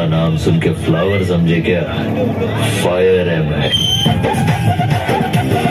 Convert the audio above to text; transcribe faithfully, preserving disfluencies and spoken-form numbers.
पुष्पा नाम सुन के फ्लावर समझे क्या? फायर है मैं।